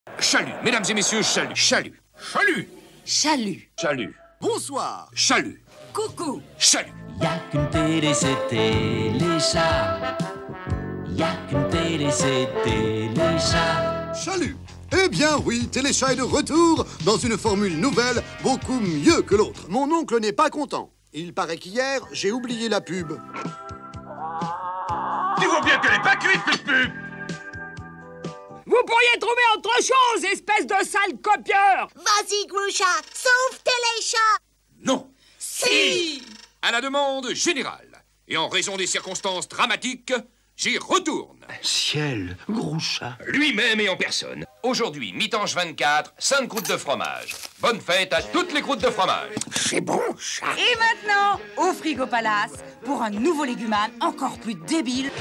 Chalut, mesdames et messieurs, chalut, chalut, chalut, Chalut. chalut, Bonsoir. chalut, Coucou. chalut. Y'a qu'une télé, c'est Téléchat. Y'a qu'une télé, c'est Téléchat. Chalut. Eh bien oui, Téléchat est de retour dans une formule nouvelle, beaucoup mieux que l'autre. Mon oncle n'est pas content. Il paraît qu'hier, j'ai oublié la pub. Tu vois bien qu'elle est pas cuite, cette pub. Vous pourriez trouver autre chose, espèce de sale copieur. Vas-y, Groucha, sauve Téléchat. Non. Si. À la demande générale, et en raison des circonstances dramatiques, j'y retourne. Ciel, Groucha. Lui-même et en personne. Aujourd'hui, mi-tanche 24, 5 croûtes de fromage. Bonne fête à toutes les croûtes de fromage. C'est bon, chat. Et maintenant, au Frigo Palace, pour un nouveau légumane encore plus débile.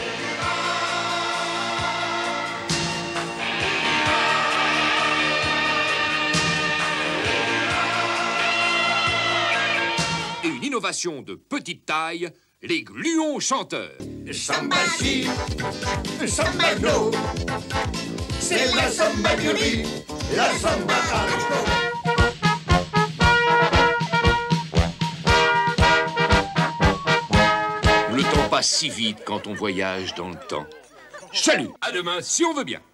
Et une innovation de petite taille, les gluons chanteurs. Samba si, samba no, c'est la samba violi, la samba alto. Le temps passe si vite quand on voyage dans le temps. Chalut, à demain si on veut bien.